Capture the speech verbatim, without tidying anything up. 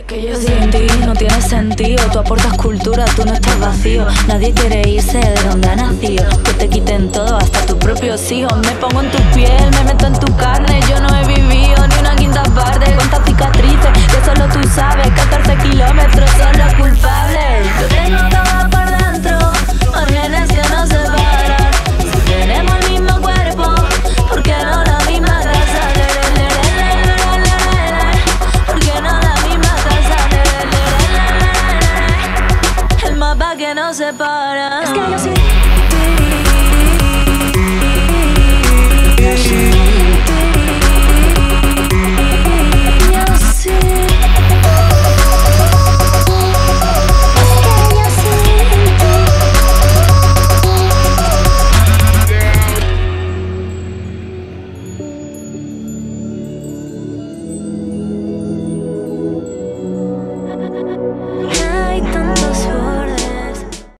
Que yo sin ti no tiene sentido. Tú aportas cultura, tú no estás vacío. Nadie quiere irse de donde ha nacido. Que te quiten todo, hasta tus propios hijos. Me pongo en tu piel, me meto en tu carne. Yo no he vivido ni una quinta parte. Cuántas cicatrices, que solo tú sabes. catorce kilómetros son los culpables. Yo tengo todo por dentro, márgenes que no se paran. Si tenemos el mismo cuerpo, ¿por qué no la misma casa? ¿Por qué no la misma casa? El mapa que nos separa. Es que yo soy